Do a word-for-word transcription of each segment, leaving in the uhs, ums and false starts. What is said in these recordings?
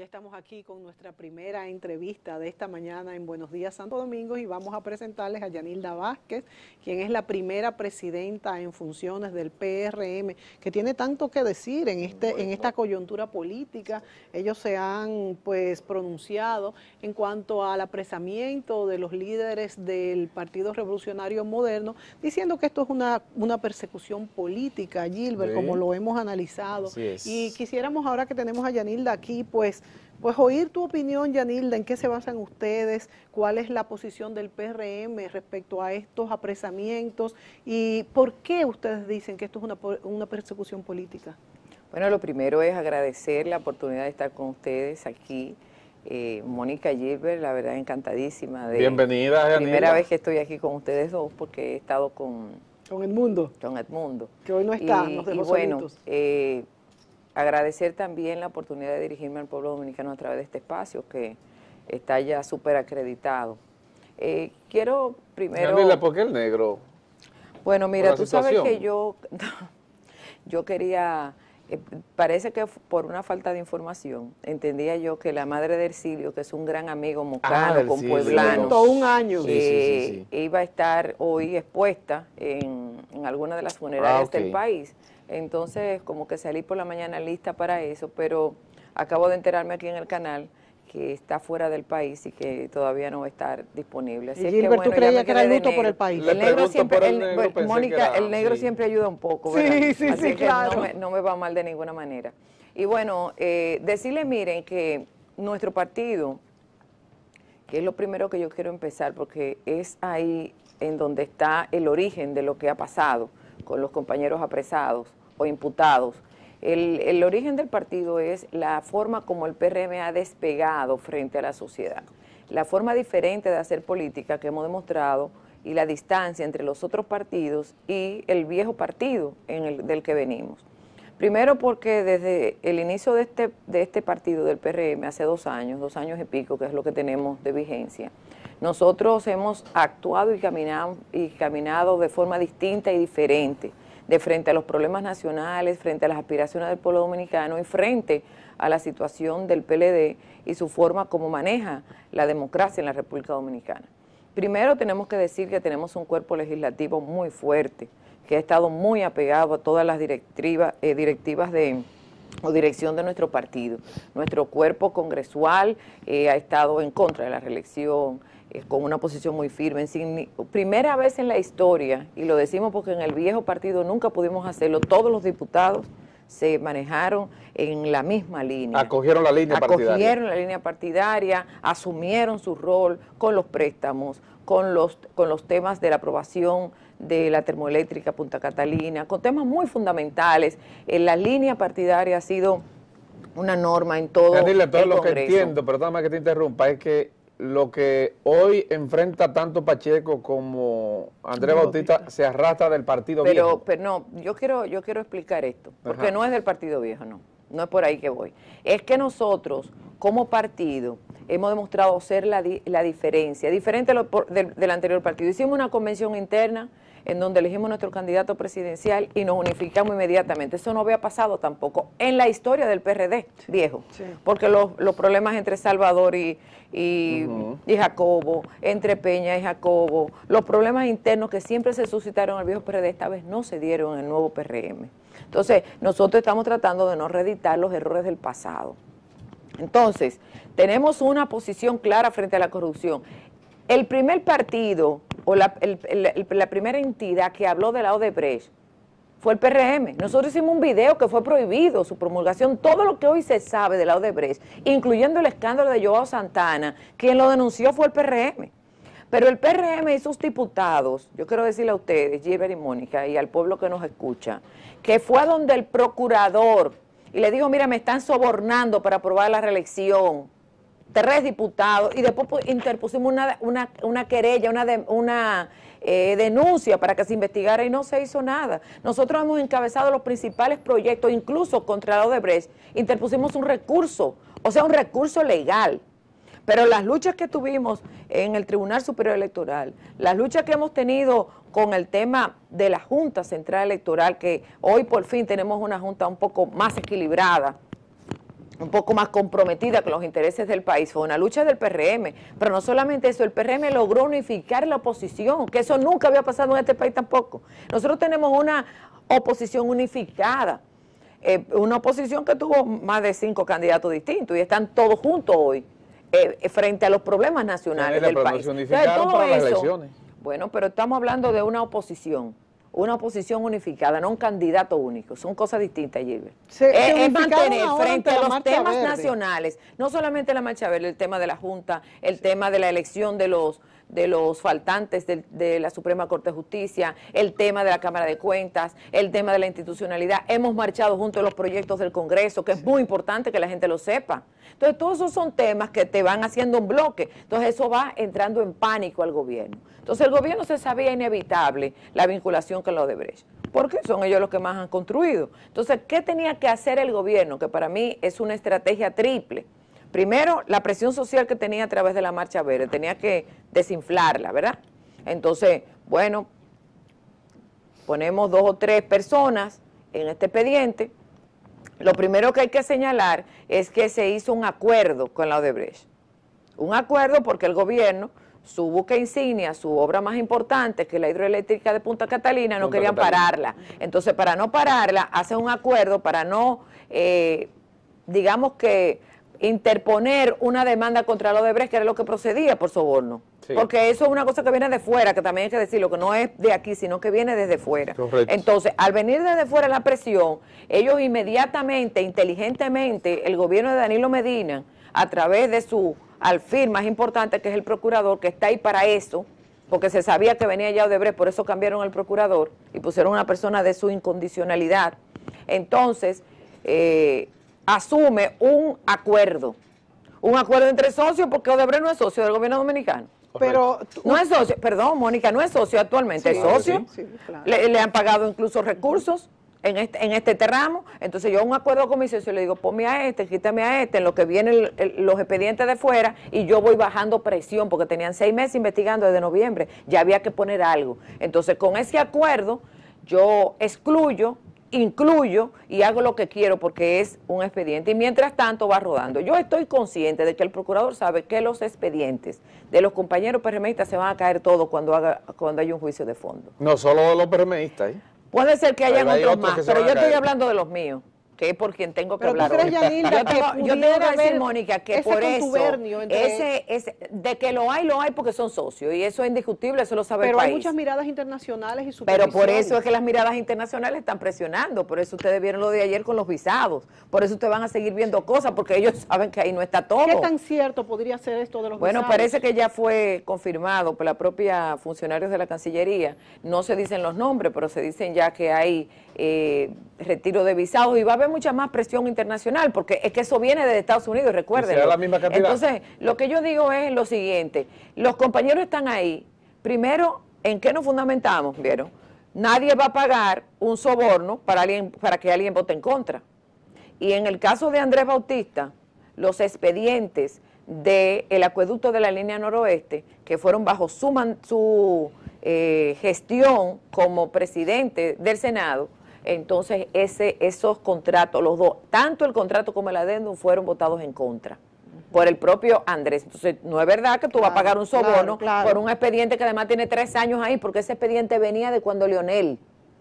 estamos aquí con nuestra primera entrevista de esta mañana en Buenos Días Santo Domingo y vamos a presentarles a Yanilda Vázquez, quien es la primera presidenta en funciones del P R M, que tiene tanto que decir en este bueno. en esta coyuntura política. Ellos se han pues pronunciado en cuanto al apresamiento de los líderes del Partido Revolucionario Moderno, diciendo que esto es una, una persecución política, Gilbert, sí. como lo hemos analizado. Y quisiéramos, ahora que tenemos a Yanilda aquí, pues Pues oír tu opinión, Yanilda, en qué se basan ustedes, cuál es la posición del P R M respecto a estos apresamientos y por qué ustedes dicen que esto es una, una persecución política. Bueno, lo primero es agradecer la oportunidad de estar con ustedes aquí. Eh, Mónica, Gilbert, la verdad encantadísima. De Bienvenida, Yanilda. Primera vez que estoy aquí con ustedes dos porque he estado con... Con Edmundo. Con Edmundo. Que hoy no está, y, nos dejó y bueno, solitos. Eh, agradecer también la oportunidad de dirigirme al pueblo dominicano a través de este espacio que está ya súper acreditado. Eh, quiero primero... Yanilda, ¿por qué el negro? Bueno, mira, tú sabes que yo, yo quería... Eh, parece que por una falta de información, entendía yo que la madre de Ercilio, que es un gran amigo mocano, ah, con pueblanos, todo un año, eh, sí, sí, sí. iba a estar hoy expuesta en, en alguna de las funerarias ah, okay. del país. Entonces, como que salí por la mañana lista para eso, pero acabo de enterarme aquí en el canal que está fuera del país y que todavía no va a estar disponible. Así y es Gilbert, que, bueno, ¿tú creías que era luto por el país? El negro siempre, el, el negro, bueno, Mónica, era, el negro sí. siempre ayuda un poco, ¿verdad? Sí, sí, Así sí, que claro. No me, no me va mal de ninguna manera. Y bueno, eh, decirle, miren, que nuestro partido, que es lo primero que yo quiero empezar, porque es ahí en donde está el origen de lo que ha pasado con los compañeros apresados o imputados. El, el origen del partido es la forma como el P R M ha despegado frente a la sociedad, la forma diferente de hacer política que hemos demostrado y la distancia entre los otros partidos y el viejo partido en el, del que venimos. Primero porque desde el inicio de este, de este partido del P R M, hace dos años, dos años y pico, que es lo que tenemos de vigencia, nosotros hemos actuado y caminado, y caminado de forma distinta y diferente, de frente a los problemas nacionales, frente a las aspiraciones del pueblo dominicano y frente a la situación del P L D y su forma como maneja la democracia en la República Dominicana. Primero tenemos que decir que tenemos un cuerpo legislativo muy fuerte, que ha estado muy apegado a todas las directivas, eh, directivas de, o dirección de nuestro partido. Nuestro cuerpo congresual eh, ha estado en contra de la reelección, eh, con una posición muy firme. Sin, primera vez en la historia, y lo decimos porque en el viejo partido nunca pudimos hacerlo, todos los diputados se manejaron en la misma línea. Acogieron la línea Acogieron partidaria. Acogieron la línea partidaria, asumieron su rol con los préstamos, con los, con los temas de la aprobación de la termoeléctrica Punta Catalina, con temas muy fundamentales. En la línea partidaria ha sido una norma en todo Yanilda, todo el lo Congreso. que entiendo, perdóname que te interrumpa, es que lo que hoy enfrenta tanto Pacheco como Andrés Bautista, Bautista se arrastra del partido pero, viejo. Pero no, yo quiero, yo quiero explicar esto, porque Ajá. no es del partido viejo, no, no es por ahí que voy. Es que nosotros, como partido, hemos demostrado ser la, la diferencia, diferente lo, por, del, del anterior partido. Hicimos una convención interna en donde elegimos nuestro candidato presidencial y nos unificamos inmediatamente. Eso no había pasado tampoco en la historia del P R D sí, viejo, sí. porque los, los problemas entre Salvador y, y, uh-huh. y Jacobo, entre Peña y Jacobo, los problemas internos que siempre se suscitaron en el viejo P R D, esta vez no se dieron en el nuevo P R M. Entonces, nosotros estamos tratando de no reeditar los errores del pasado. Entonces, tenemos una posición clara frente a la corrupción. El primer partido o la, el, el, la primera entidad que habló de la Odebrecht fue el P R M. Nosotros hicimos un video que fue prohibido, su promulgación, todo lo que hoy se sabe de la Odebrecht, incluyendo el escándalo de Joao Santana, quien lo denunció fue el P R M. Pero el P R M y sus diputados, yo quiero decirle a ustedes, Gilbert y Mónica, y al pueblo que nos escucha, que fue a donde el procurador y le dijo, mira, me están sobornando para aprobar la reelección, tres diputados, y después pues, interpusimos una, una, una querella, una, de, una eh, denuncia para que se investigara y no se hizo nada. Nosotros hemos encabezado los principales proyectos, incluso contra la Odebrecht, interpusimos un recurso, o sea, un recurso legal. Pero las luchas que tuvimos en el Tribunal Superior Electoral, las luchas que hemos tenido con el tema de la Junta Central Electoral, que hoy por fin tenemos una Junta un poco más equilibrada, un poco más comprometida con los intereses del país, fue una lucha del P R M, pero no solamente eso, el P R M logró unificar la oposición, que eso nunca había pasado en este país tampoco. Nosotros tenemos una oposición unificada, eh, una oposición que tuvo más de cinco candidatos distintos y están todos juntos hoy eh, frente a los problemas nacionales del país. Se unificaron para las elecciones. Bueno, pero estamos hablando de una oposición. Una oposición unificada, no un candidato único. Son cosas distintas, Gilbert. Se, es, se es mantener frente a los temas verde. nacionales, no solamente la marcha verde, el tema de la Junta, el sí. tema de la elección de los de los faltantes de, de la Suprema Corte de Justicia, el tema de la Cámara de Cuentas, el tema de la institucionalidad. Hemos marchado junto a los proyectos del Congreso, que es muy importante que la gente lo sepa. Entonces, todos esos son temas que te van haciendo un bloque. Entonces, eso va entrando en pánico al gobierno. Entonces, el gobierno se sabía inevitable la vinculación con la Odebrecht, porque son ellos los que más han construido. Entonces, ¿qué tenía que hacer el gobierno? Que para mí es una estrategia triple. Primero, la presión social que tenía a través de la Marcha Verde, tenía que desinflarla, ¿verdad? Entonces, bueno, ponemos dos o tres personas en este expediente. Lo primero que hay que señalar es que se hizo un acuerdo con la Odebrecht. Un acuerdo porque el gobierno, su buque insignia, su obra más importante, que es la hidroeléctrica de Punta Catalina, no Punta querían Catalina. pararla. Entonces, para no pararla, hacen un acuerdo para no, eh, digamos que, interponer una demanda contra la Odebrecht, que era lo que procedía por soborno. Sí. Porque eso es una cosa que viene de fuera, que también hay que decirlo, que no es de aquí, sino que viene desde fuera. Correcto. Entonces, al venir desde fuera la presión, ellos inmediatamente, inteligentemente, el gobierno de Danilo Medina, a través de su alfil más importante, que es el procurador, que está ahí para eso, porque se sabía que venía ya Odebrecht, por eso cambiaron al procurador y pusieron una persona de su incondicionalidad. Entonces, eh, asume un acuerdo, un acuerdo entre socios, porque Odebrecht no es socio del gobierno dominicano. Pero no es socio, perdón, Mónica, no es socio actualmente, sí, es socio, sí, sí, claro. le, le han pagado incluso recursos en este, en este tramo. Entonces yo un acuerdo con mi socio le digo, ponme a este, quítame a este, en lo que vienen los expedientes de fuera, y yo voy bajando presión, porque tenían seis meses investigando desde noviembre, ya había que poner algo. Entonces con ese acuerdo yo excluyo, incluyo y hago lo que quiero, porque es un expediente, y mientras tanto va rodando. Yo estoy consciente de que el procurador sabe que los expedientes de los compañeros PRMistas se van a caer todos cuando haga cuando haya un juicio de fondo. No solo de los PRMistas, ¿eh? Puede ser que hayan otros más, pero yo estoy hablando de los míos, que es por quien tengo que pero hablar. ¿tú crees, Yanilda, yo, tengo, que yo tengo que decir, Mónica, que por eso, entre... ese, ese, de que lo hay, lo hay porque son socios, y eso es indiscutible, eso lo sabe pero el país. Pero hay muchas miradas internacionales y Pero por eso es que las miradas internacionales están presionando, por eso ustedes vieron lo de ayer con los visados, por eso ustedes van a seguir viendo cosas, porque ellos saben que ahí no está todo. ¿Qué tan cierto podría ser esto de los bueno, visados? Bueno, parece que ya fue confirmado por la propia funcionarios de la Cancillería, no se dicen los nombres, pero se dicen ya que hay eh, retiro de visados, y va a haber mucha más presión internacional, porque es que eso viene de Estados Unidos, recuerden. La misma cantidad. Entonces, lo que yo digo es lo siguiente, los compañeros están ahí, primero, ¿en qué nos fundamentamos? ¿Vieron? Nadie va a pagar un soborno para, alguien, para que alguien vote en contra. Y en el caso de Andrés Bautista, los expedientes del acueducto de la línea noroeste, que fueron bajo su, man, su eh, gestión como presidente del Senado, entonces ese, esos contratos, los dos, tanto el contrato como el adendum, fueron votados en contra por el propio Andrés. Entonces no es verdad que tú claro, vas a pagar un soborno claro, claro. por un expediente que además tiene tres años ahí, porque ese expediente venía de cuando Leonel,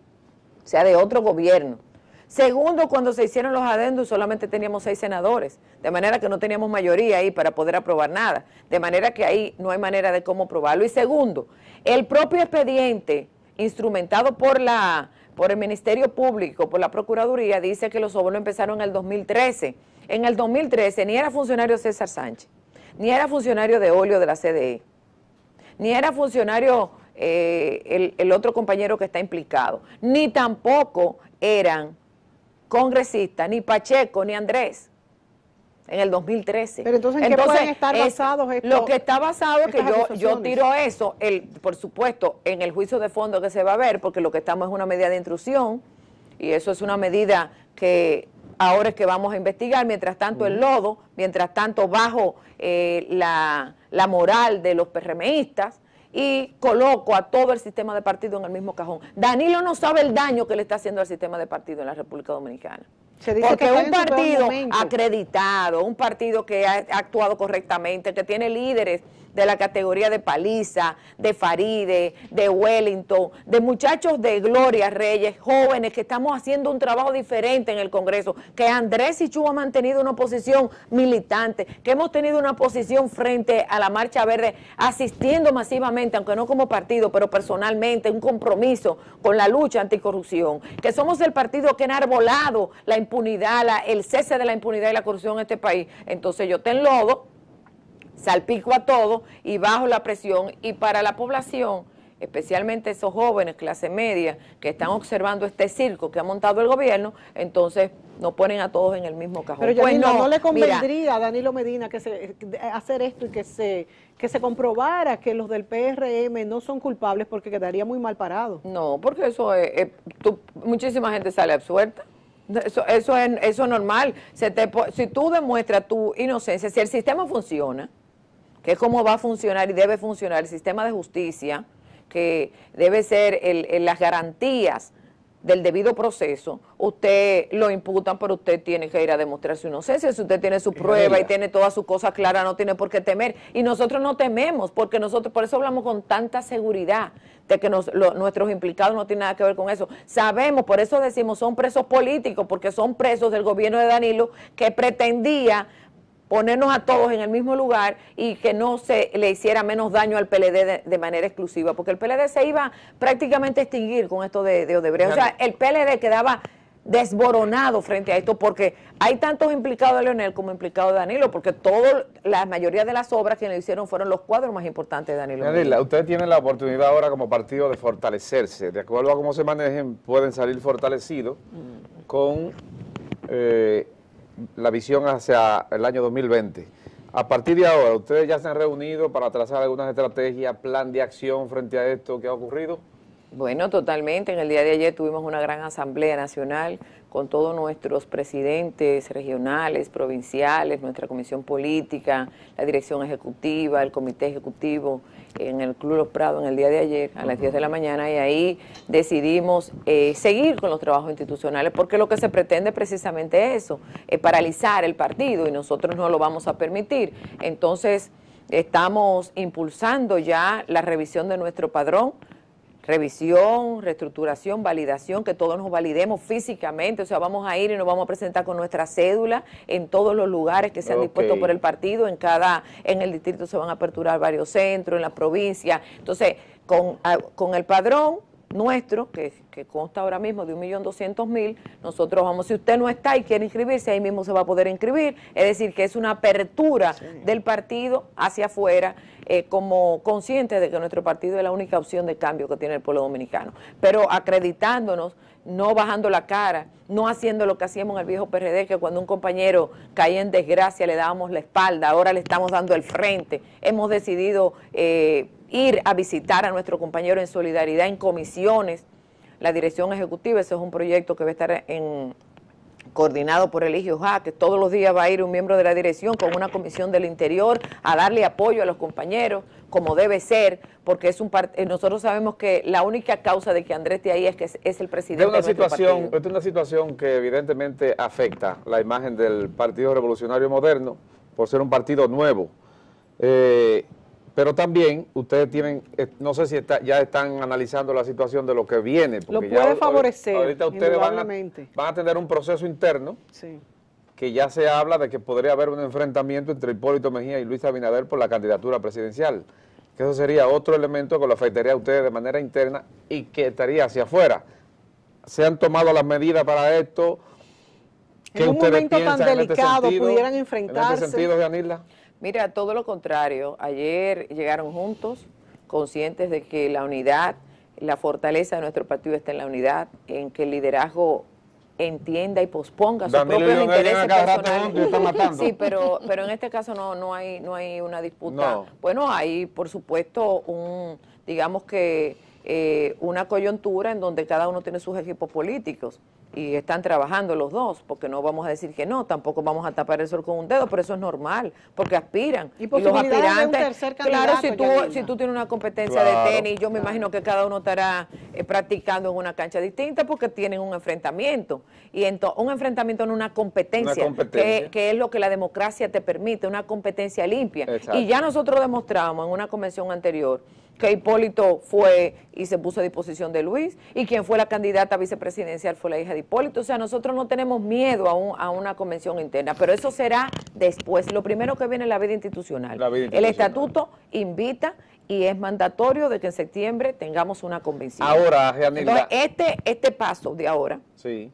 o sea, de otro gobierno. Segundo, cuando se hicieron los adendum solamente teníamos seis senadores, de manera que no teníamos mayoría ahí para poder aprobar nada, de manera que ahí no hay manera de cómo aprobarlo. Y segundo, el propio expediente instrumentado por la por el Ministerio Público, por la Procuraduría, dice que los sobornos empezaron en el dos mil trece. En el dos mil trece ni era funcionario César Sánchez, ni era funcionario de Olio de la C D E, ni era funcionario eh, el, el otro compañero que está implicado, ni tampoco eran congresistas, ni Pacheco, ni Andrés, en el dos mil trece. Pero entonces, ¿en qué entonces, pueden estar basados esto, Lo que está basado es que yo, yo tiro eso, el, por supuesto, en el juicio de fondo que se va a ver, porque lo que estamos es una medida de intrusión, y eso es una medida que ahora es que vamos a investigar, mientras tanto el lodo, mientras tanto bajo eh, la, la moral de los PRMistas, y coloco a todo el sistema de partido en el mismo cajón. Danilo no sabe el daño que le está haciendo al sistema de partido en la República Dominicana. Se dice porque que está un en su peor partido momento. acreditado, un partido que ha actuado correctamente, que tiene líderes de la categoría de Paliza, de Faride, de Wellington, de muchachos de Gloria Reyes, jóvenes que estamos haciendo un trabajo diferente en el Congreso, que Andrés Ichu ha mantenido una posición militante, que hemos tenido una posición frente a la Marcha Verde, asistiendo masivamente, aunque no como partido, pero personalmente, un compromiso con la lucha anticorrupción, que somos el partido que ha enarbolado la impunidad, la, el cese de la impunidad y la corrupción en este país. Entonces yo te enlodo, salpico a todo y bajo la presión, y para la población, especialmente esos jóvenes, clase media, que están observando este circo que ha montado el gobierno, entonces nos ponen a todos en el mismo cajón. Pero Pues Yanilda, no, no le convendría mira, a Danilo Medina que se, hacer esto y que se, que se comprobara que los del P R M no son culpables, porque quedaría muy mal parado. no, porque eso es, es tú, muchísima gente sale absuelta. Eso, eso, es, eso es normal. Se te, si tú demuestras tu inocencia, si el sistema funciona, que es como va a funcionar y debe funcionar el sistema de justicia, que debe ser el, el, las garantías del debido proceso, usted lo imputan, pero usted tiene que ir a demostrar su inocencia. Si usted tiene su prueba y tiene todas sus cosas claras, no tiene por qué temer. Y nosotros no tememos, porque nosotros, por eso hablamos con tanta seguridad de que nos, lo, nuestros implicados no tienen nada que ver con eso. Sabemos, por eso decimos, son presos políticos, porque son presos del gobierno de Danilo, que pretendía ponernos a todos en el mismo lugar y que no se le hiciera menos daño al P L D de, de manera exclusiva, porque el P L D se iba prácticamente a extinguir con esto de, de Odebrecht. O sea, el P L D quedaba desboronado frente a esto, porque hay tantos implicados de Leonel como implicados de Danilo, porque todo, la mayoría de las obras que le hicieron fueron los cuadros más importantes de Danilo. Yanilda, ustedes tienen la oportunidad ahora como partido de fortalecerse. De acuerdo a cómo se manejen, pueden salir fortalecidos mm. con eh, la visión hacia el año dos mil veinte. A partir de ahora, ¿ustedes ya se han reunido para trazar algunas estrategias, plan de acción frente a esto que ha ocurrido? Bueno, totalmente. En el día de ayer tuvimos una gran asamblea nacional con todos nuestros presidentes regionales, provinciales, nuestra comisión política, la dirección ejecutiva, el comité ejecutivo en el Club Los Prados en el día de ayer a las diez de la mañana, y ahí decidimos eh, seguir con los trabajos institucionales, porque lo que se pretende precisamente es eso, eh, paralizar el partido, y nosotros no lo vamos a permitir. Entonces estamos impulsando ya la revisión de nuestro padrón, revisión, reestructuración, validación, que todos nos validemos físicamente, o sea, vamos a ir y nos vamos a presentar con nuestra cédula en todos los lugares que se han okay. dispuesto por el partido, en cada, en el distrito se van a aperturar varios centros, en la provincia. Entonces, con, a, con el padrón nuestro, que, que consta ahora mismo de un millón doscientos mil, nosotros vamos, si usted no está y quiere inscribirse, ahí mismo se va a poder inscribir, es decir, que es una apertura sí. del partido hacia afuera, eh, como consciente de que nuestro partido es la única opción de cambio que tiene el pueblo dominicano, pero acreditándonos, no bajando la cara, no haciendo lo que hacíamos en el viejo P R D, que cuando un compañero caía en desgracia le dábamos la espalda, ahora le estamos dando el frente. Hemos decidido eh, ir a visitar a nuestro compañero en solidaridad en comisiones, la dirección ejecutiva, ese es un proyecto que va a estar en, coordinado por Eligio Ja, que todos los días va a ir un miembro de la dirección con una comisión del interior a darle apoyo a los compañeros, como debe ser, porque es un part nosotros sabemos que la única causa de que Andrés esté ahí es que es, es el presidente de, una de nuestro situación, partido. Esta es una situación que evidentemente afecta la imagen del Partido Revolucionario Moderno, por ser un partido nuevo. Eh, pero también ustedes tienen, no sé si está, ya están analizando la situación de lo que viene. Lo puede ya, favorecer, ahorita ustedes van a, van a tener un proceso interno, sí. que ya se habla de que podría haber un enfrentamiento entre Hipólito Mejía y Luis Abinader por la candidatura presidencial, que eso sería otro elemento que lo afectaría a ustedes de manera interna y que estaría hacia afuera. ¿Se han tomado las medidas para esto? ¿Qué en un momento tan delicado sentido, pudieran enfrentarse? ¿En este sentido, Yanilda? Mira, todo lo contrario. Ayer llegaron juntos, conscientes de que la unidad, la fortaleza de nuestro partido está en la unidad, en que el liderazgo entienda y posponga sus Danilo propios intereses personales. Sí, pero, pero en este caso no, no hay, no hay una disputa. No. Bueno, hay por supuesto un, digamos que eh, una coyuntura en donde cada uno tiene sus equipos políticos. y están trabajando los dos, porque no vamos a decir que no, tampoco vamos a tapar el sol con un dedo, pero eso es normal, porque aspiran. Y, y los aspirantes, claro, si tú, Yanilda. si tú tienes una competencia Claro. de tenis, yo me Claro. imagino que cada uno estará eh, practicando en una cancha distinta porque tienen un enfrentamiento, y ento- un enfrentamiento en una competencia, Una competencia. Que, que es lo que la democracia te permite, una competencia limpia. Exacto. Y ya nosotros demostramos en una convención anterior que Hipólito fue y se puso a disposición de Luis, y quien fue la candidata vicepresidencial fue la hija de Hipólito. O sea, nosotros no tenemos miedo a, un, a una convención interna, pero eso será después. Lo primero que viene es la vida institucional. La vida El institucional. estatuto invita y es mandatorio de que en septiembre tengamos una convención. Ahora, Yanilda. Entonces, este, este paso de ahora, Sí.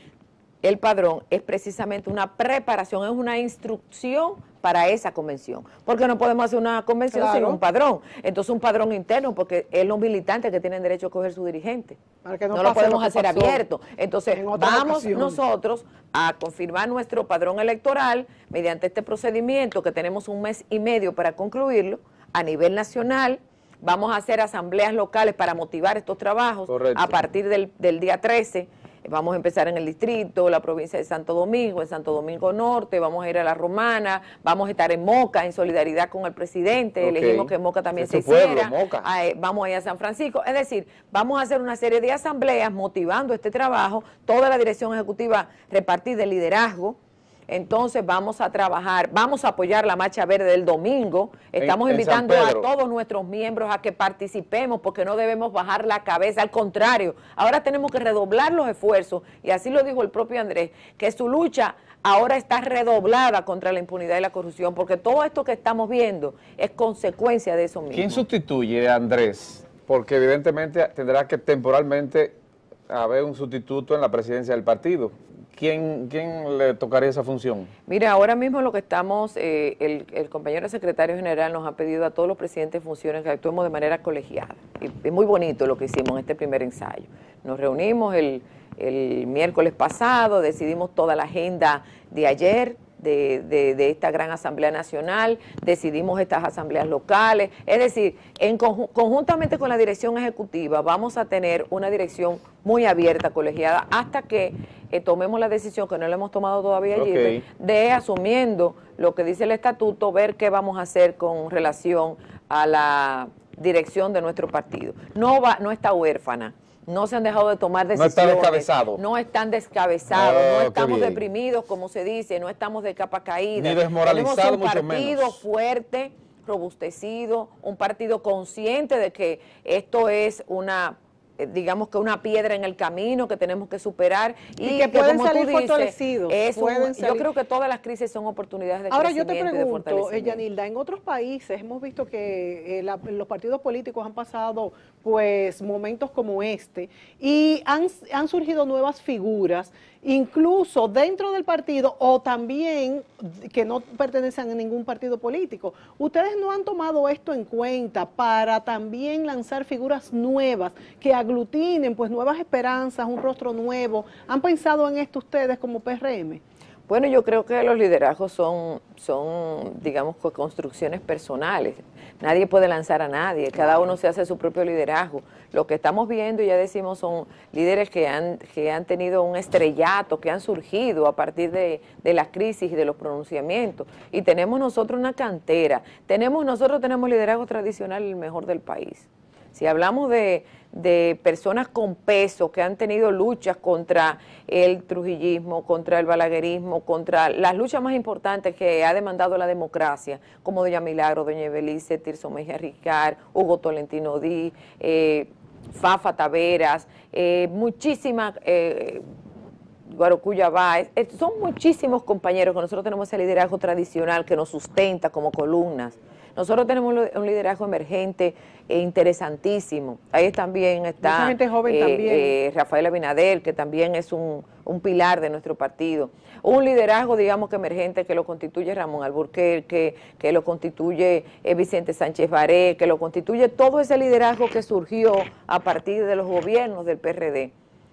el padrón, es precisamente una preparación, es una instrucción para esa convención, porque no podemos hacer una convención Claro. sin un padrón. Entonces un padrón interno, porque es los militantes que tienen derecho a coger su dirigente. Para que no no lo pase podemos lo que hacer pasó abierto. Entonces en otras vamos ocasiones. nosotros a confirmar nuestro padrón electoral mediante este procedimiento que tenemos un mes y medio para concluirlo a nivel nacional. Vamos a hacer asambleas locales para motivar estos trabajos. Correcto. A partir del, del día trece. Vamos a empezar en el distrito, la provincia de Santo Domingo, en Santo Domingo Norte, vamos a ir a La Romana, vamos a estar en Moca en solidaridad con el presidente, Ok. elegimos que en Moca también Es se su pueblo, hiciera. Moca. Ah, eh, vamos a ir a San Francisco, es decir, vamos a hacer una serie de asambleas motivando este trabajo, toda la dirección ejecutiva repartida de liderazgo. Entonces vamos a trabajar, vamos a apoyar la Marcha Verde del domingo, estamos En- en San invitando a Pedro. todos nuestros miembros a que participemos porque no debemos bajar la cabeza, al contrario, ahora tenemos que redoblar los esfuerzos y así lo dijo el propio Andrés, que su lucha ahora está redoblada contra la impunidad y la corrupción, porque todo esto que estamos viendo es consecuencia de eso mismo. ¿Quién sustituye a Andrés? Porque evidentemente tendrá que temporalmente haber un sustituto en la presidencia del partido. ¿Quién, quién le tocaría esa función? Mira, ahora mismo lo que estamos, eh, el, el compañero secretario general nos ha pedido a todos los presidentes de funciones que actuemos de manera colegiada. Y es muy bonito lo que hicimos en este primer ensayo. Nos reunimos el, el miércoles pasado, decidimos toda la agenda de ayer, De, de, de esta gran Asamblea Nacional, decidimos estas asambleas locales, es decir, en conju conjuntamente con la dirección ejecutiva vamos a tener una dirección muy abierta, colegiada, hasta que eh, tomemos la decisión, que no la hemos tomado todavía allí, Ok. de asumiendo lo que dice el estatuto, ver qué vamos a hacer con relación a la dirección de nuestro partido. No va, no está huérfana. No se han dejado de tomar No decisiones. está descabezado. No están descabezados, Oh, no qué estamos bien. deprimidos, como se dice, no estamos de capa caída. Ni desmoralizado, Tenemos un mucho partido menos. fuerte, robustecido, un partido consciente de que esto es una, eh, digamos que una piedra en el camino que tenemos que superar Y que pueden como tú salir dices, fortalecidos, es un- pueden yo salir- creo que todas las crisis son oportunidades de Ahora yo te crecimiento y de pregunto, eh, fortalecimiento. Yanilda, en otros países hemos visto que eh, la- los partidos políticos han pasado pues momentos como este y han, han surgido nuevas figuras, incluso dentro del partido o también que no pertenecen a ningún partido político. ¿Ustedes no han tomado esto en cuenta para también lanzar figuras nuevas que aglutinen pues nuevas esperanzas, un rostro nuevo? ¿Han pensado en esto ustedes como P R M? Bueno, yo creo que los liderazgos son, son, digamos, co- construcciones personales. Nadie puede lanzar a nadie, cada uno se hace su propio liderazgo. Lo que estamos viendo, ya decimos, son líderes que han, que han tenido un estrellato, que han surgido a partir de, de las crisis y de los pronunciamientos. Y tenemos nosotros una cantera, tenemos nosotros tenemos liderazgo tradicional el mejor del país. Si hablamos de, de personas con peso que han tenido luchas contra el trujillismo, contra el balaguerismo, contra las luchas más importantes que ha demandado la democracia, como doña Milagro, doña Ebelice, Tirso Mejía Ricard, Hugo Tolentino Díaz, eh, Fafa Taveras, eh, muchísimas... Eh, Guarocuya Báez, eh, son muchísimos compañeros que nosotros tenemos ese liderazgo tradicional que nos sustenta como columnas. Nosotros tenemos un liderazgo emergente e interesantísimo. Ahí también está Mucha gente joven eh, también. eh, Rafael Abinader, que también es un, un pilar de nuestro partido. Un liderazgo, digamos que emergente, que lo constituye Ramón Alburquerque, que lo constituye eh, Vicente Sánchez Baré, que lo constituye todo ese liderazgo que surgió a partir de los gobiernos del P R D.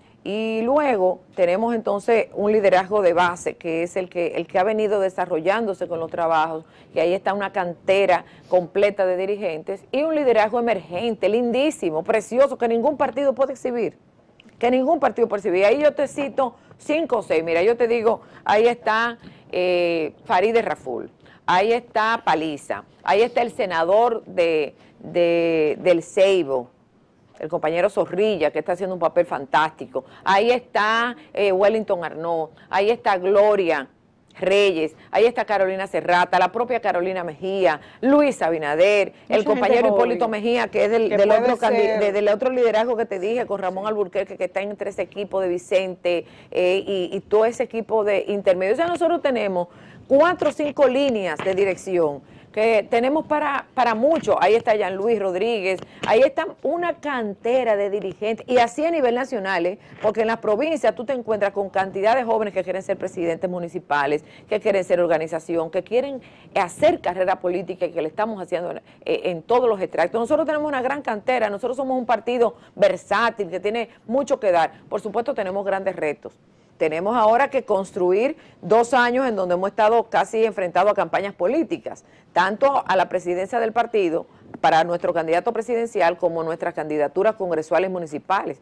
Y luego tenemos entonces un liderazgo de base, que es el que, el que ha venido desarrollándose con los trabajos, y ahí está una cantera completa de dirigentes, y un liderazgo emergente, lindísimo, precioso, que ningún partido puede exhibir. que ningún partido percibía. Ahí yo te cito cinco o seis. Mira, yo te digo, ahí está eh, Farideh Raful, ahí está Paliza, ahí está el senador de, de, del Ceibo, el compañero Zorrilla, que está haciendo un papel fantástico. Ahí está eh, Wellington Arnaud, ahí está Gloria Reyes, ahí está Carolina Serrata, la propia Carolina Mejía, Luis Abinader, Mucha el compañero Hipólito Mejía, que es del, que del, otro de, del otro liderazgo que te dije, con Ramón Alburquerque, que está entre ese equipo de Vicente eh, y, y todo ese equipo de intermedios. O sea, nosotros tenemos cuatro o cinco líneas de dirección que tenemos para, para mucho. Ahí está Jean Luis Rodríguez, ahí está una cantera de dirigentes, y así a nivel nacional, ¿eh? Porque en las provincias tú te encuentras con cantidad de jóvenes que quieren ser presidentes municipales, que quieren ser organización, que quieren hacer carrera política y que le estamos haciendo en, en todos los extractos. Nosotros tenemos una gran cantera, nosotros somos un partido versátil que tiene mucho que dar. Por supuesto tenemos grandes retos. Tenemos ahora que construir dos años en donde hemos estado casi enfrentados a campañas políticas, tanto a la presidencia del partido, para nuestro candidato presidencial, como nuestras candidaturas congresuales municipales,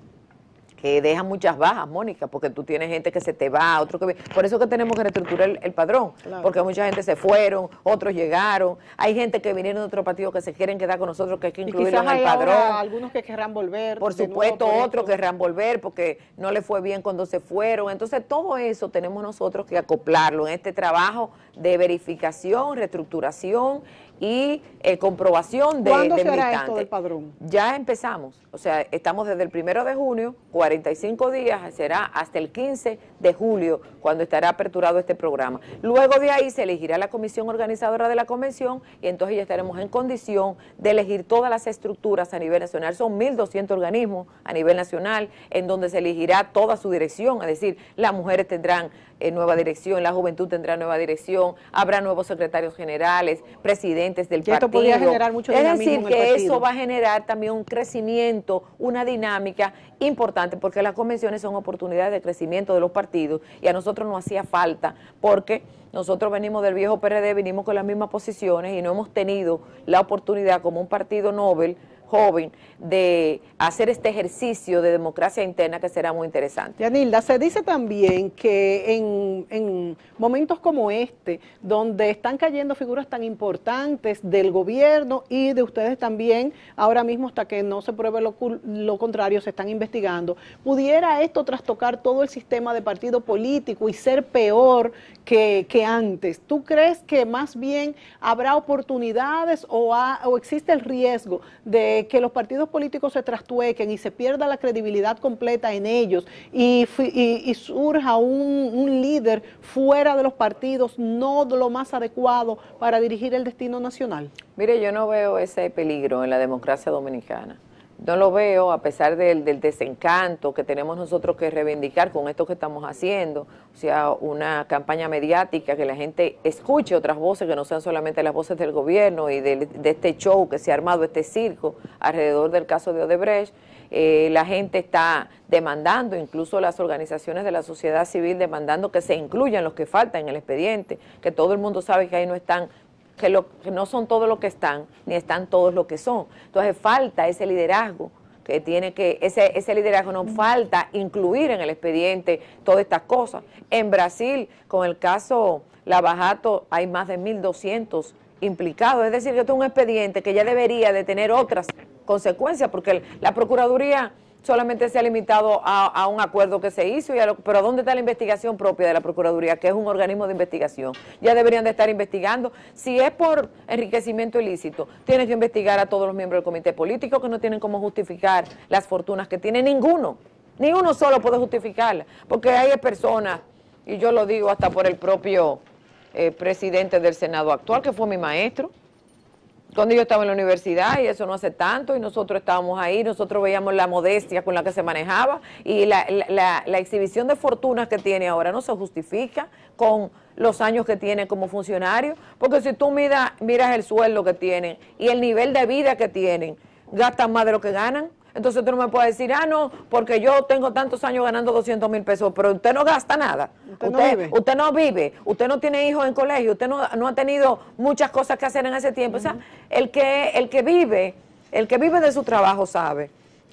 que dejan muchas bajas, Mónica, porque tú tienes gente que se te va, otro que... Por eso que tenemos que reestructurar el, el padrón, claro. Porque mucha gente se fueron, otros llegaron, hay gente que vinieron de otro partido que se quieren quedar con nosotros, que hay que incluirlo en el padrón. Algunos que querrán volver. Por supuesto, nuevo, otros querrán volver porque no les fue bien cuando se fueron. Entonces, todo eso tenemos nosotros que acoplarlo en este trabajo de verificación, reestructuración y eh, comprobación de, ¿Cuándo de se hará militantes. esto del padrón? Ya empezamos, o sea, estamos desde el primero de junio, cuarenta y cinco días, será hasta el quince de julio cuando estará aperturado este programa. Luego de ahí se elegirá la comisión organizadora de la convención y entonces ya estaremos en condición de elegir todas las estructuras a nivel nacional. Son mil doscientos organismos a nivel nacional en donde se elegirá toda su dirección, es decir, las mujeres tendrán eh, nueva dirección, la juventud tendrá nueva dirección, habrá nuevos secretarios generales, presidentes del y esto partido. Podría generar mucho es dinamismo decir, en el que partido. eso va a generar también un crecimiento, una dinámica importante, porque las convenciones son oportunidades de crecimiento de los partidos y a nosotros nos hacía falta, porque nosotros venimos del viejo P R D, venimos con las mismas posiciones y no hemos tenido la oportunidad como un partido noble, joven, de hacer este ejercicio de democracia interna que será muy interesante. Yanilda, se dice también que en, en momentos como este, donde están cayendo figuras tan importantes del gobierno y de ustedes también, ahora mismo hasta que no se pruebe lo, lo contrario, se están investigando, ¿pudiera esto trastocar todo el sistema de partido político y ser peor que, que antes? ¿Tú crees que más bien habrá oportunidades o, ha, o existe el riesgo de que los partidos políticos se trastuequen y se pierda la credibilidad completa en ellos y, y, y surja un, un líder fuera de los partidos, no de lo más adecuado para dirigir el destino nacional? Mire, yo no veo ese peligro en la democracia dominicana. No lo veo, a pesar del, del desencanto que tenemos nosotros que reivindicar con esto que estamos haciendo, o sea, una campaña mediática, que la gente escuche otras voces que no sean solamente las voces del gobierno y de, de este show que se ha armado, este circo alrededor del caso de Odebrecht. Eh, la gente está demandando, incluso las organizaciones de la sociedad civil demandando que se incluyan los que faltan en el expediente, que todo el mundo sabe que ahí no están, que, lo, que no son todos los que están, ni están todos los que son. Entonces falta ese liderazgo, que tiene que, ese, ese liderazgo nos falta incluir en el expediente todas estas cosas. En Brasil, con el caso Lavajato, hay más de mil doscientos implicados, es decir, que esto es un expediente que ya debería de tener otras consecuencias, porque la Procuraduría solamente se ha limitado a, a un acuerdo que se hizo, y a lo, pero ¿dónde está la investigación propia de la Procuraduría, que es un organismo de investigación? Ya deberían de estar investigando. Si es por enriquecimiento ilícito, tienen que investigar a todos los miembros del comité político, que no tienen cómo justificar las fortunas que tienen. Ninguno, ni uno solo puede justificarla, porque hay personas, y yo lo digo hasta por el propio eh, presidente del Senado actual, que fue mi maestro, cuando yo estaba en la universidad, y eso no hace tanto, y nosotros estábamos ahí, nosotros veíamos la modestia con la que se manejaba, y la, la, la, la exhibición de fortunas que tiene ahora no se justifica con los años que tiene como funcionario, porque si tú mira, miras el sueldo que tienen y el nivel de vida que tienen, gastan más de lo que ganan. Entonces tú no me puedes decir, ah, no, porque yo tengo tantos años ganando doscientos mil pesos, pero usted no gasta nada. Usted, usted, no vive. usted no vive, usted no tiene hijos en colegio, usted no, no ha tenido muchas cosas que hacer en ese tiempo. Uh-huh. O sea, el que, el que vive, el que vive de su trabajo sabe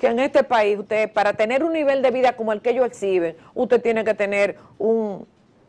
que en este país, usted para tener un nivel de vida como el que ellos exhiben, usted tiene que tener un,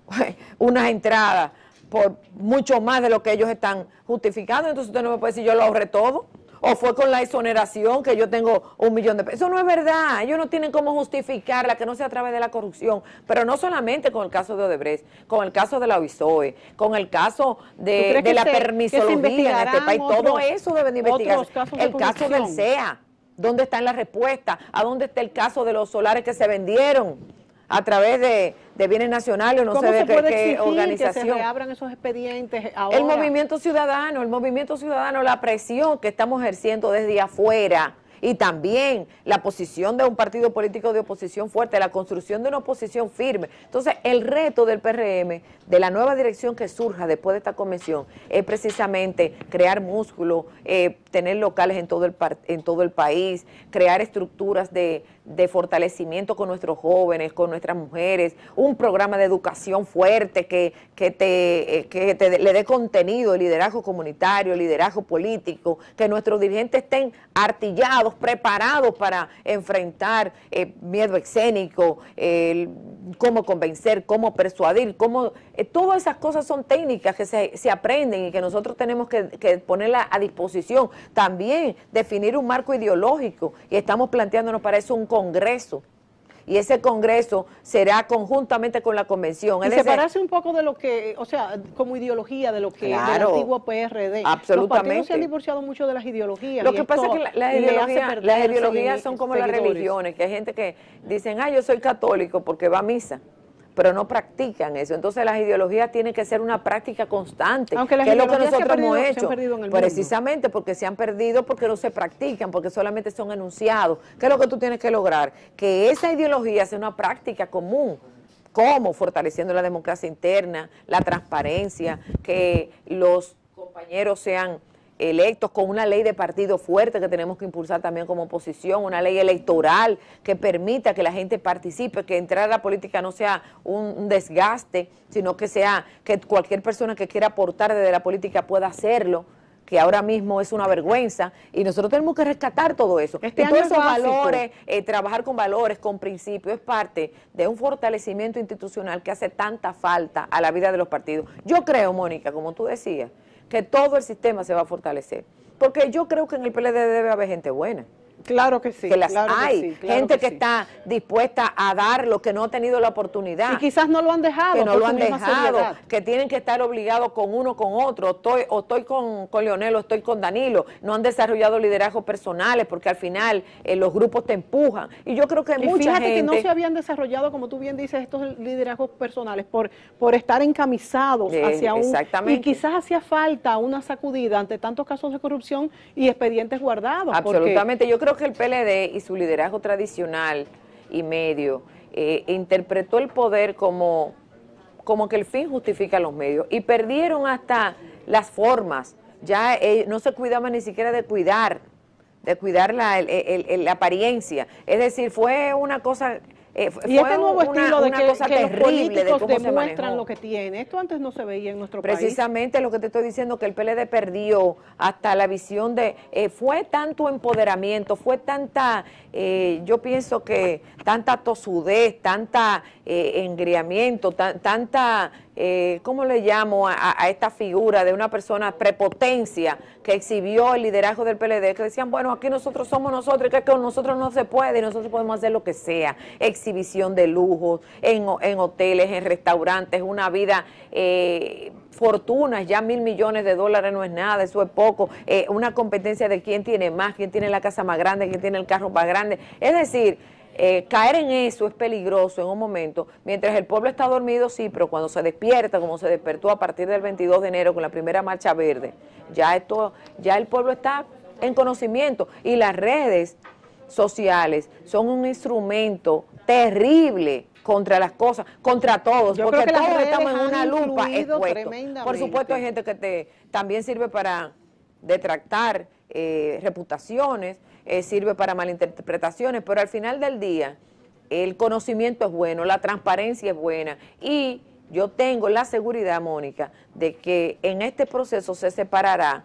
unas entradas por mucho más de lo que ellos están justificando. Entonces usted no me puede decir yo lo ahorré todo, o fue con la exoneración que yo tengo un millón de pesos. Eso no es verdad, ellos no tienen cómo justificarla, que no sea a través de la corrupción, pero no solamente con el caso de Odebrecht, con el caso de la OISOE, con el caso de, de la se, permisología en este país, otros, todo eso debe de investigarse. El caso del C E A, ¿dónde está en la respuesta? ¿A dónde está el caso de los solares que se vendieron a través de, de bienes nacionales, no sé de qué, qué organización? Que se reabran esos expedientes ahora. El movimiento ciudadano, el movimiento ciudadano, la presión que estamos ejerciendo desde afuera y también la posición de un partido político de oposición fuerte, la construcción de una oposición firme. Entonces, el reto del P R M, de la nueva dirección que surja después de esta convención, es precisamente crear músculo, eh, tener locales en todo el, en todo el país, crear estructuras de, de fortalecimiento con nuestros jóvenes, con nuestras mujeres, un programa de educación fuerte que, que, te, eh, que te le dé contenido, liderazgo comunitario, liderazgo político, que nuestros dirigentes estén artillados, preparados para enfrentar eh, miedo escénico, eh, cómo convencer, cómo persuadir, cómo, eh, todas esas cosas son técnicas que se, se aprenden y que nosotros tenemos que, que ponerla a disposición. También definir un marco ideológico y estamos planteándonos para eso un congreso. Y ese congreso será conjuntamente con la convención. Y es separarse un poco de lo que, o sea, como ideología de lo que claro, del antiguo P R D. Absolutamente. Los partidos se han divorciado mucho de las ideologías. Lo que pasa es que la, la ideología, las ideologías son como seguidores. Las religiones, que hay gente que dicen, ah, yo soy católico porque va a misa, pero no practican eso. Entonces las ideologías tienen que ser una práctica constante, aunque las que es lo que nosotros perdido, hemos hecho, precisamente mundo. Porque se han perdido, porque no se practican, porque solamente son enunciados. ¿Qué es lo que tú tienes que lograr? Que esa ideología sea una práctica común. ¿Cómo? Fortaleciendo la democracia interna, la transparencia, que los compañeros sean electos con una ley de partido fuerte que tenemos que impulsar también como oposición, una ley electoral que permita que la gente participe, que entrar a la política no sea un, un desgaste, sino que sea que cualquier persona que quiera aportar desde la política pueda hacerlo, que ahora mismo es una vergüenza, y nosotros tenemos que rescatar todo eso. Este y todos esos básico. valores, eh, trabajar con valores, con principios, es parte de un fortalecimiento institucional que hace tanta falta a la vida de los partidos. Yo creo, Mónica, como tú decías, que todo el sistema se va a fortalecer, porque yo creo que en el P L D debe haber gente buena. Claro que sí. Que las claro hay, que sí, claro gente que, que sí. está dispuesta a dar lo que no ha tenido la oportunidad. Y quizás no lo han dejado. Que no lo han dejado, seriedad. que tienen que estar obligados con uno con otro, estoy, o estoy con, con Leonel o estoy con Danilo, no han desarrollado liderazgos personales, porque al final eh, los grupos te empujan. Y yo creo que y mucha fíjate gente... que no se habían desarrollado, como tú bien dices, estos liderazgos personales por, por estar encamisados Eh, hacia un... exactamente. Y quizás hacía falta una sacudida ante tantos casos de corrupción y expedientes guardados. Absolutamente. Yo creo que el P L D y su liderazgo tradicional y medio eh, interpretó el poder como, como que el fin justifica los medios, y perdieron hasta las formas. Ya eh, no se cuidaban ni siquiera de cuidar, de cuidar la, el, el, el, la apariencia. Es decir, fue una cosa... Eh, y este nuevo una, estilo de una que, cosa que los terrible políticos de cómo demuestran lo que tiene. Esto antes no se veía en nuestro Precisamente país. lo que te estoy diciendo, que el P L D perdió hasta la visión de... Eh, fue tanto empoderamiento, fue tanta... Eh, yo pienso que tanta tosudez, tanta eh, engriamiento, tan, tanta... Eh, ¿cómo le llamo a, a esta figura de una persona, prepotencia, que exhibió el liderazgo del P L D, que decían, bueno, aquí nosotros somos nosotros, que con nosotros no se puede, y nosotros podemos hacer lo que sea, exhibición de lujos, en, en hoteles, en restaurantes, una vida, eh, fortunas, ya mil millones de dólares no es nada, eso es poco, eh, una competencia de quién tiene más, quién tiene la casa más grande, quién tiene el carro más grande, es decir, Eh, caer en eso es peligroso en un momento, mientras el pueblo está dormido, sí, pero cuando se despierta, como se despertó a partir del veintidós de enero con la primera marcha verde, ya esto, ya el pueblo está en conocimiento, y las redes sociales son un instrumento terrible contra las cosas, contra todos, Yo porque creo que las todos redes estamos en han una lupa influido expuestos. tremendamente. Por supuesto hay gente que te también sirve para detractar eh, reputaciones, eh, sirve para malinterpretaciones, pero al final del día el conocimiento es bueno, la transparencia es buena, y yo tengo la seguridad, Mónica, de que en este proceso se separará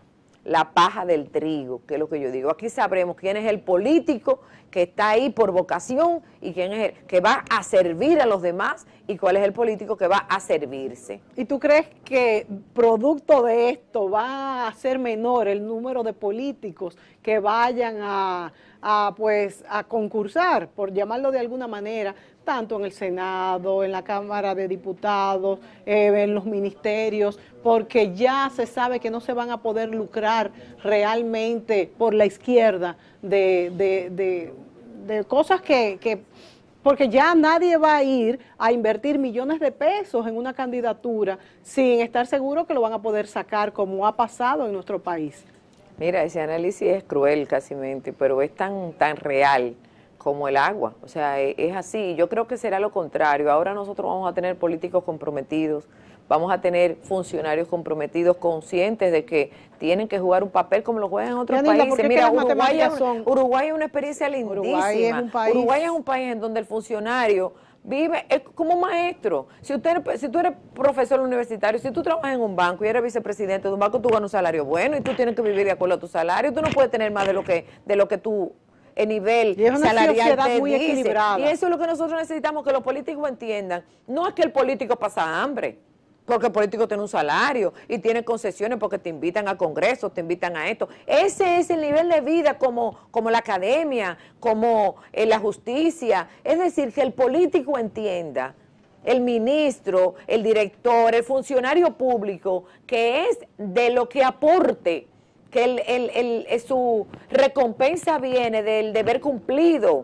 la paja del trigo, que es lo que yo digo. Aquí sabremos quién es el político que está ahí por vocación y quién es el que va a servir a los demás y cuál es el político que va a servirse. ¿Y tú crees que producto de esto va a ser menor el número de políticos que vayan a, a, pues, a concursar, por llamarlo de alguna manera, tanto en el Senado, en la Cámara de Diputados, eh, en los ministerios, porque ya se sabe que no se van a poder lucrar realmente por la izquierda de, de, de, de cosas que, que, porque ya nadie va a ir a invertir millones de pesos en una candidatura sin estar seguro que lo van a poder sacar, como ha pasado en nuestro país? Mira, ese análisis es cruel casi, pero es tan, tan real como el agua, o sea, es, es así. Yo creo que será lo contrario. Ahora nosotros vamos a tener políticos comprometidos, vamos a tener funcionarios comprometidos, conscientes de que tienen que jugar un papel como lo juegan en otros Yanila, países. Mira, Uruguay es, son... Uruguay es una experiencia lindísima. Uruguay es un país, Uruguay es un país en donde el funcionario vive es como maestro. Si usted, si tú eres profesor universitario, si tú trabajas en un banco y eres vicepresidente de un banco, tú ganas un salario bueno y tú tienes que vivir de acuerdo a tu salario. Tú no puedes tener más de lo que, de lo que tú el nivel y es una salarial te muy dice. Equilibrada. Y eso es lo que nosotros necesitamos, que los políticos entiendan. No es que el político pasa hambre, porque el político tiene un salario y tiene concesiones porque te invitan a congresos, te invitan a esto. Ese es el nivel de vida como, como la academia, como eh, la justicia. Es decir, que el político entienda, el ministro, el director, el funcionario público, que es de lo que aporte, que el, el, el, el, su recompensa viene del deber cumplido,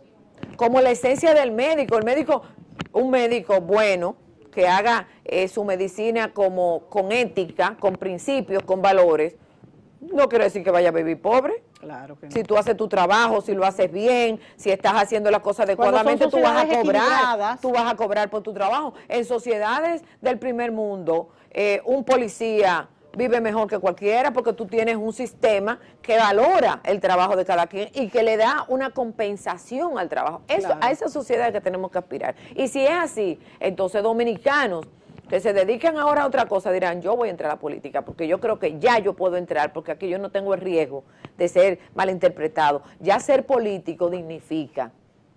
como la esencia del médico. El médico, un médico bueno, que haga eh, su medicina como con ética, con principios, con valores, no quiere decir que vaya a vivir pobre. Claro que no. Si tú haces tu trabajo, si lo haces bien, si estás haciendo las cosas adecuadamente, tú vas a cobrar, tú vas a cobrar por tu trabajo. En sociedades del primer mundo, eh, un policía vive mejor que cualquiera porque tú tienes un sistema que valora el trabajo de cada quien y que le da una compensación al trabajo. Eso, claro. A esa sociedad que tenemos que aspirar. Y si es así, entonces dominicanos que se dediquen ahora a otra cosa dirán, yo voy a entrar a la política porque yo creo que ya yo puedo entrar porque aquí yo no tengo el riesgo de ser malinterpretado. Ya ser político dignifica.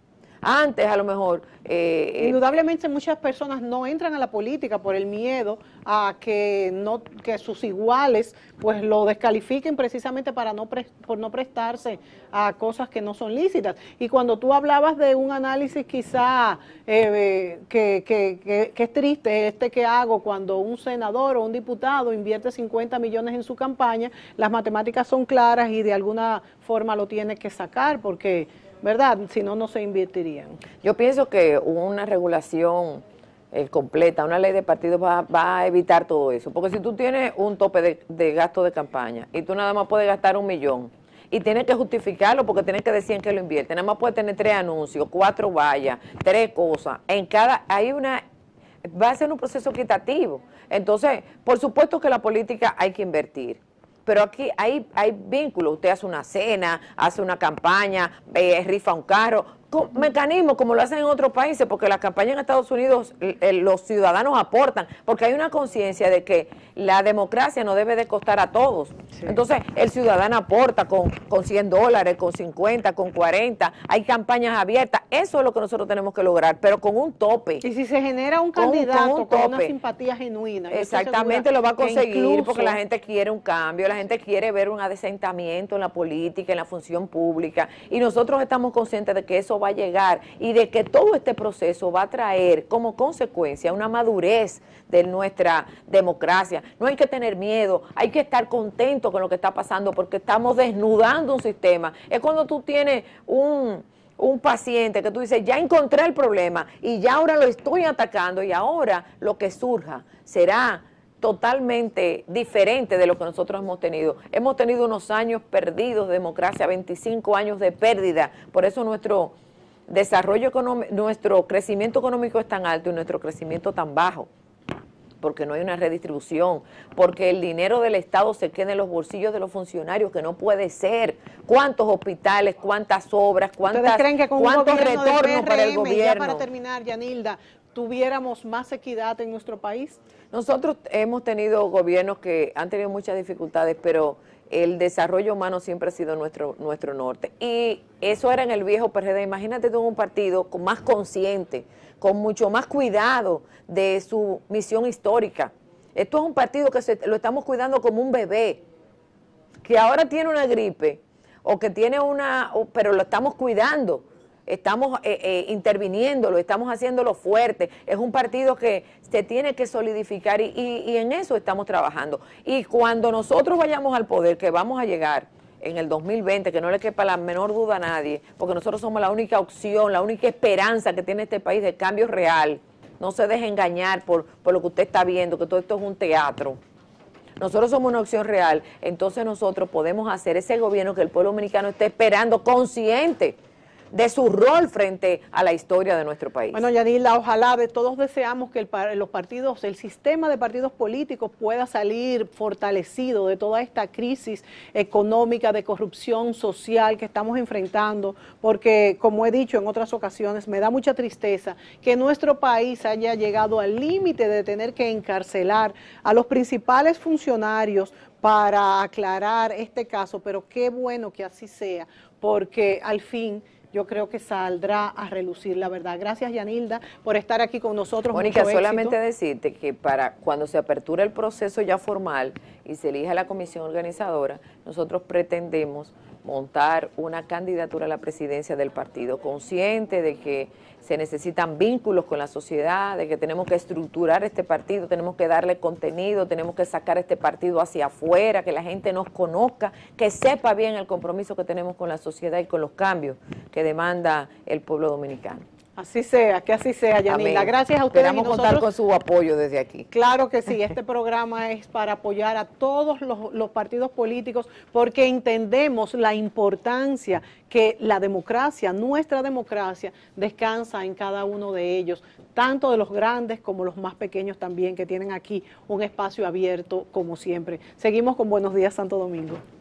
Antes, a lo mejor... Eh, Indudablemente muchas personas no entran a la política por el miedo a que no que sus iguales pues lo descalifiquen precisamente para no pre, por no prestarse a cosas que no son lícitas. Y cuando tú hablabas de un análisis quizá eh, que, que, que, que es triste, este que hago cuando un senador o un diputado invierte cincuenta millones en su campaña, las matemáticas son claras y de alguna forma lo tiene que sacar porque... ¿verdad? Si no, no se invertirían. Yo pienso que una regulación eh, completa, una ley de partidos va, va a evitar todo eso. Porque si tú tienes un tope de, de gasto de campaña y tú nada más puedes gastar un millón y tienes que justificarlo porque tienes que decir en qué lo invierte, nada más puedes tener tres anuncios, cuatro vallas, tres cosas. En cada, hay una, va a ser un proceso equitativo. Entonces, por supuesto que la política hay que invertir. Pero aquí hay, hay vínculos, usted hace una cena, hace una campaña, eh, rifa un carro, con mecanismos como lo hacen en otros países, porque las campañas en Estados Unidos eh, los ciudadanos aportan, porque hay una conciencia de que la democracia no debe de costar a todos. Sí. Entonces el ciudadano aporta con, con cien dólares, con cincuenta, con cuarenta, hay campañas abiertas, eso es lo que nosotros tenemos que lograr, pero con un tope. Y si se genera un con, candidato con, un con una simpatía genuina. Exactamente, lo va a conseguir incluso, porque la gente quiere un cambio, la gente quiere ver un adesentamiento en la política, en la función pública, y nosotros estamos conscientes de que eso va a llegar y de que todo este proceso va a traer como consecuencia una madurez de nuestra democracia. No hay que tener miedo, hay que estar contento con lo que está pasando porque estamos desnudando un sistema. Es cuando tú tienes un... un paciente que tú dices, ya encontré el problema y ya ahora lo estoy atacando y ahora lo que surja será totalmente diferente de lo que nosotros hemos tenido. Hemos tenido unos años perdidos de democracia, veinticinco años de pérdida, por eso nuestro desarrollo económico, nuestro crecimiento económico es tan alto y nuestro crecimiento tan bajo, porque no hay una redistribución, porque el dinero del Estado se queda en los bolsillos de los funcionarios, que no puede ser. ¿Cuántos hospitales, cuántas obras, cuántas, ¿Ustedes creen que con cuántos un gobierno retornos de P R M, para el gobierno? Ya para terminar, Yanilda, tuviéramos más equidad en nuestro país? Nosotros hemos tenido gobiernos que han tenido muchas dificultades, pero el desarrollo humano siempre ha sido nuestro, nuestro norte. Y eso era en el viejo P R D. Imagínate tú un partido con más consciente, con mucho más cuidado de su misión histórica. Esto es un partido que se, lo estamos cuidando como un bebé, que ahora tiene una gripe, o que tiene una, pero lo estamos cuidando, estamos eh, eh, interviniéndolo, estamos haciéndolo fuerte. Es un partido que se tiene que solidificar y, y, y en eso estamos trabajando. Y cuando nosotros vayamos al poder, que vamos a llegar en el dos mil veinte, que no le quepa la menor duda a nadie, porque nosotros somos la única opción, la única esperanza que tiene este país de cambio real. No se deje engañar por, por lo que usted está viendo, que todo esto es un teatro. Nosotros somos una opción real, entonces nosotros podemos hacer ese gobierno que el pueblo dominicano está esperando, consciente de su rol frente a la historia de nuestro país. Bueno, Yanilda, ojalá, de todos deseamos que el, los partidos, el sistema de partidos políticos pueda salir fortalecido de toda esta crisis económica, de corrupción social que estamos enfrentando, porque, como he dicho en otras ocasiones, me da mucha tristeza que nuestro país haya llegado al límite de tener que encarcelar a los principales funcionarios para aclarar este caso, pero qué bueno que así sea, porque al fin yo creo que saldrá a relucir la verdad. Gracias, Yanilda, por estar aquí con nosotros. Mónica, solamente decirte que para cuando se apertura el proceso ya formal y se elija la comisión organizadora, nosotros pretendemos montar una candidatura a la presidencia del partido, consciente de que se necesitan vínculos con la sociedad, de que tenemos que estructurar este partido, tenemos que darle contenido, tenemos que sacar este partido hacia afuera, que la gente nos conozca, que sepa bien el compromiso que tenemos con la sociedad y con los cambios que demanda el pueblo dominicano. Así sea, que así sea, Yanilda. Amén. Gracias a ustedes. Esperamos contar con su apoyo desde aquí. Claro que sí, este programa es para apoyar a todos los, los partidos políticos porque entendemos la importancia que la democracia, nuestra democracia, descansa en cada uno de ellos, tanto de los grandes como los más pequeños también, que tienen aquí un espacio abierto como siempre. Seguimos con Buenos Días Santo Domingo.